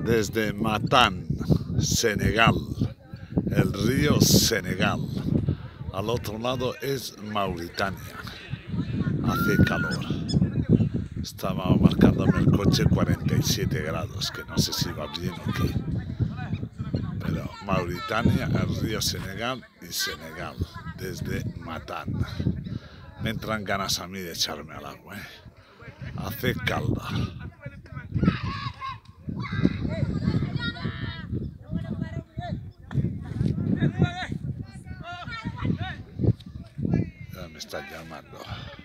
desde Matán, Senegal, el río Senegal. Al otro lado es Mauritania. Hace calor. Estaba marcándome el coche 47 grados, que no sé si va bien o qué. Pero Mauritania, el río Senegal y Senegal, desde Matán. Me entran ganas a mí de echarme al agua, ¿eh? Hace calda. Ya me están llamando.